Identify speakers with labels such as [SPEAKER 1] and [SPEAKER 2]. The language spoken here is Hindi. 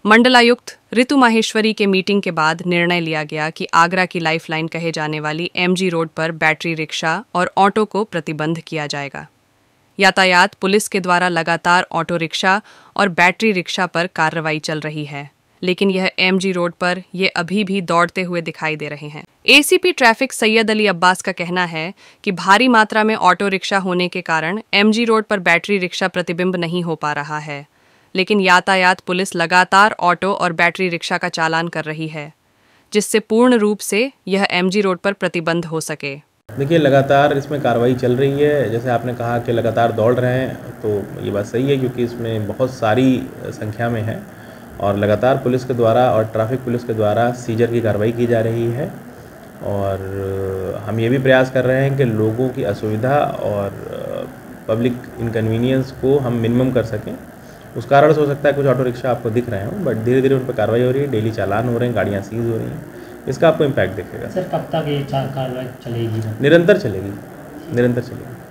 [SPEAKER 1] मंडलायुक्त ऋतु माहेश्वरी के मीटिंग के बाद निर्णय लिया गया कि आगरा की लाइफलाइन कहे जाने वाली एमजी रोड पर बैटरी रिक्शा और ऑटो को प्रतिबंध किया जाएगा। यातायात पुलिस के द्वारा लगातार ऑटो रिक्शा और बैटरी रिक्शा पर कार्रवाई चल रही है, लेकिन यह एमजी रोड पर ये अभी भी दौड़ते हुए दिखाई दे रहे हैं। एसीपी ट्रैफिक सैयद अली अब्बास का कहना है कि भारी मात्रा में ऑटो रिक्शा होने के कारण एमजी रोड पर बैटरी रिक्शा प्रतिबिंब नहीं हो पा रहा है, लेकिन यातायात पुलिस लगातार ऑटो और बैटरी रिक्शा का चालान कर रही है, जिससे पूर्ण रूप से यह एमजी रोड पर प्रतिबंध हो सके।
[SPEAKER 2] देखिए, लगातार इसमें कार्रवाई चल रही है। जैसे आपने कहा कि लगातार दौड़ रहे हैं, तो ये बात सही है क्योंकि इसमें बहुत सारी संख्या में है और लगातार पुलिस के द्वारा और ट्रैफिक पुलिस के द्वारा सीजर की कार्रवाई की जा रही है। और हम ये भी प्रयास कर रहे हैं कि लोगों की असुविधा और पब्लिक इनकन्वीनियंस को हम मिनिमम कर सकें। उस कारण से हो सकता है कुछ ऑटो रिक्शा आपको दिख रहे हों, बट धीरे धीरे उन पर कार्रवाई हो रही है, डेली चालान हो रहे हैं, गाड़ियाँ सीज हो रही हैं। इसका आपको इम्पैक्ट दिखेगा।
[SPEAKER 3] सर, कब तक ये कार्रवाई चलेगी?
[SPEAKER 2] निरंतर चलेगी, निरंतर चलेगी।